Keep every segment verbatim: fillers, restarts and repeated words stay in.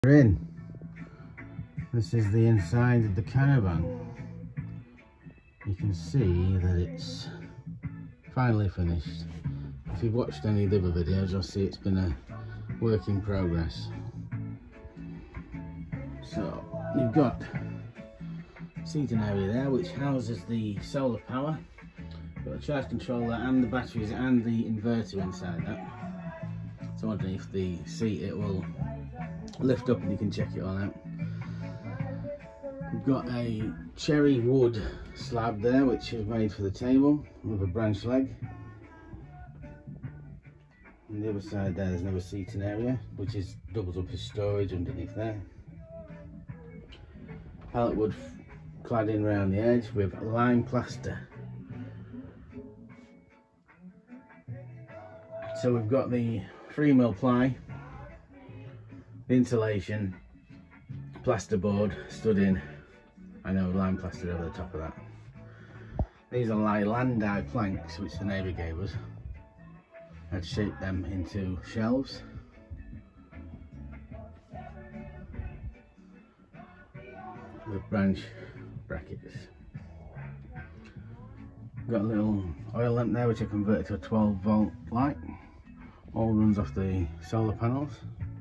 We're in. This is the inside of the caravan. You can see that it's finally finished. If you've watched any of the other videos, you'll see it's been a work in progress. So you've got a seating area there which houses the solar power. Got a charge controller and the batteries and the inverter inside that. So underneath the seat it will lift up and you can check it all out. We've got a cherry wood slab there which is made for the table with a branch leg. On the other side there, there's another seating area which is doubles up as storage underneath there. Pallet wood cladding around the edge with lime plaster. So we've got the three mil ply, the insulation, plasterboard stood in, I know lime plastered over the top of that. These are Leylandii planks which the neighbour gave us. I'd shaped them into shelves. With branch brackets. Got a little oil lamp there which I converted to a twelve volt light. All runs off the solar panels.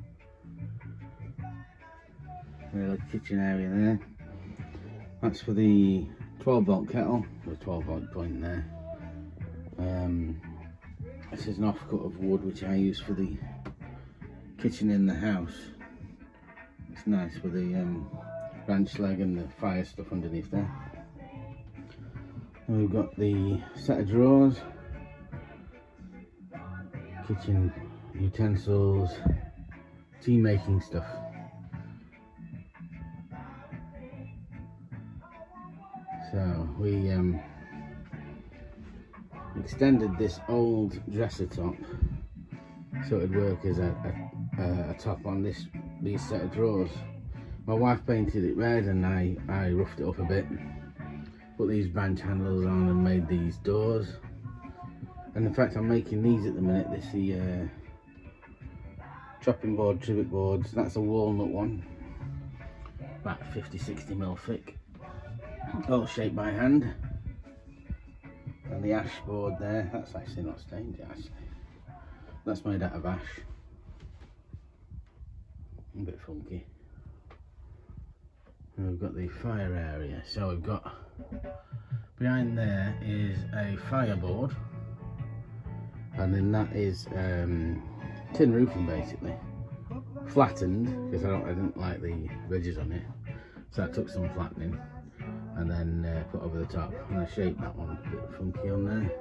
Little kitchen area there. That's for the twelve volt kettle, with a twelve volt point there. Um, this is an offcut of wood which I use for the kitchen in the house. It's nice with the um, branch leg and the fire stuff underneath there. And we've got the set of drawers, kitchen utensils, tea making stuff. So we um, extended this old dresser top so it would work as a, a, a top on this these set of drawers. My wife painted it red and I, I roughed it up a bit, put these branch handles on and made these doors. And in fact I'm making these at the minute. This is the uh, chopping board, trivet boards. That's a walnut one, about fifty sixty mil thick, all shaped by hand. And the ash board there, that's actually not stained yet actually. That's made out of ash. A bit funky. And we've got the fire area. So we've got, behind there is a fireboard. And then that is um, tin roofing basically. Flattened, because I, don't, I didn't like the ridges on it. So I took some flattening and then uh, put over the top. And I shaped that one a bit funky on there.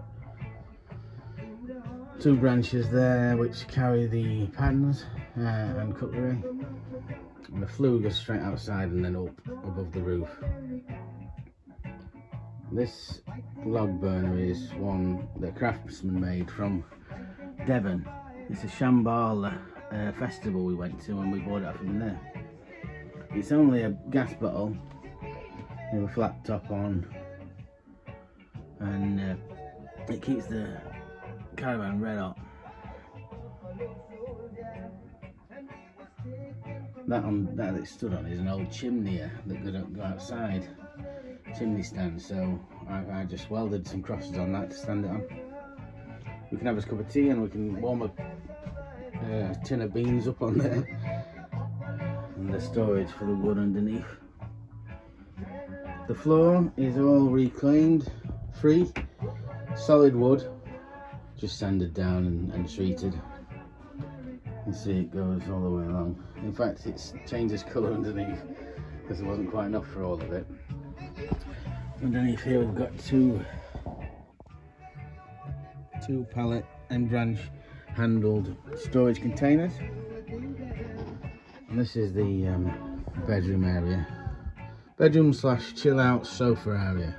Two branches there which carry the pans uh, and cutlery. And the flue goes straight outside and then up above the roof. This log burner is one that craftsman made from Devon. It's a Shambhala uh, festival we went to and we bought it from there. It's only a gas bottle with a flat top on, and uh, it keeps the caravan red hot. That on that it stood on is an old chimney that could go outside, chimney stand. So I, I just welded some crosses on that to stand it on. We can have a cup of tea and we can warm a uh, tin of beans up on there, and the storage for the wood underneath. The floor is all reclaimed, free, solid wood, just sanded down and, and treated. You can see it goes all the way along. In fact, it changes colour underneath because there wasn't quite enough for all of it. Underneath here we've got two two pallet and branch handled storage containers. And this is the um, bedroom area. Bedroom slash chill out sofa area.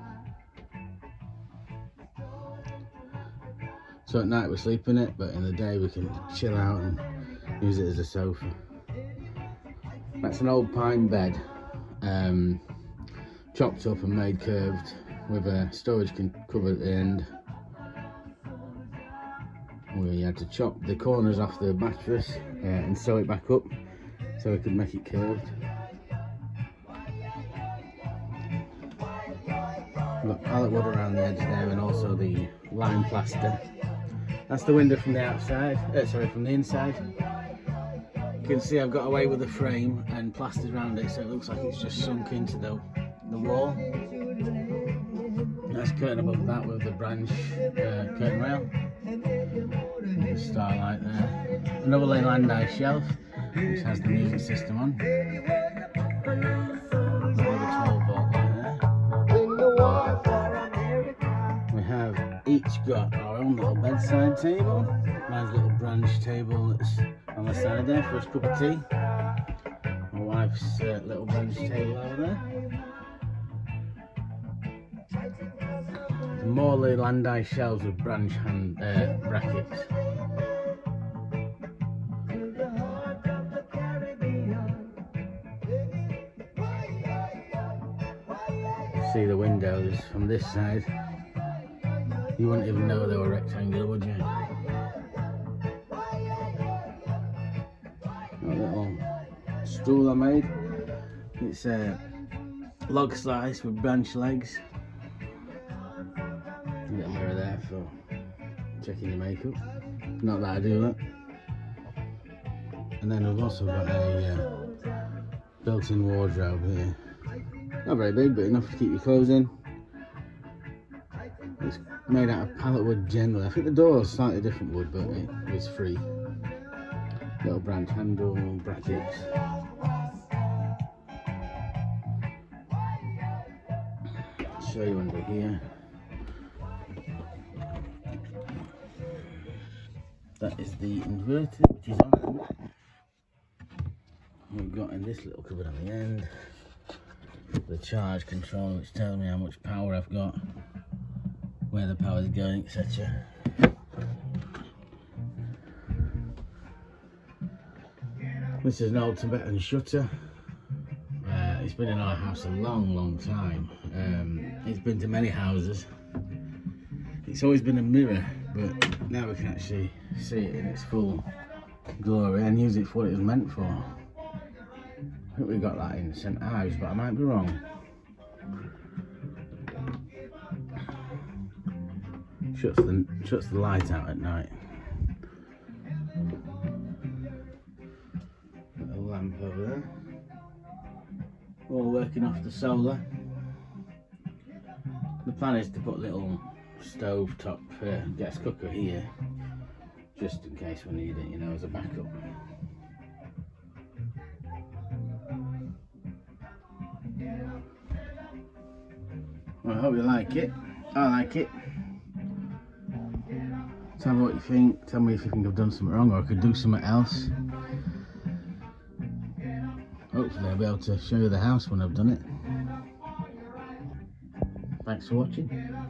So at night we sleep in it, but in the day we can chill out and use it as a sofa. That's an old pine bed, um, chopped up and made curved with a storage cover at the end. We had to chop the corners off the mattress uh, and sew it back up so we could make it curved. We've got pallet wood around the edge there, and also the lime plaster. That's the window from the outside, uh, sorry, from the inside. You can see I've got away with the frame and plastered around it, so it looks like it's just sunk into the, the wall. Nice curtain above that with the branch uh, curtain rail. The starlight there. Another Leyland eye shelf, which has the music system on. twelve volt light there. We have each got our own little bedside table. Nice little branch table that's on the side there for a cup of tea. My wife's uh, little branch table over there. More Leyland eye shelves with branch hand uh, brackets. See the windows from this side. You wouldn't even know they were rectangular, would you? A little stool I made. It's a log slice with branch legs. Little mirror there for checking your makeup. Not that I do that. And then we've also got a uh, built-in wardrobe here. Not very big, but enough to keep your clothes in. It's made out of pallet wood generally. I think the door is slightly different wood, but it was free. Little branch handle, brackets. I'll show you under here. That is the inverter, which is on at the minute. We've got in this little cupboard on the end the charge controller, which tells me how much power I've got, where the power is going, et cetera. This is an old Tibetan shutter. Uh, it's been in our house a long, long time. Um, it's been to many houses. It's always been a mirror, but now we can actually see it in its full glory and use it for what it was meant for. I think we got that in Saint Ives, but I might be wrong. Shuts the, shuts the light out at night. Little lamp over there. All working off the solar. The plan is to put little stove top uh, gas cooker here, just in case we need it, you know, as a backup. Well, I hope you like it. I like it. Tell me what you think. Tell me if you think I've done something wrong or I could do something else. Hopefully I'll be able to show you the house when I've done it. Thanks for watching.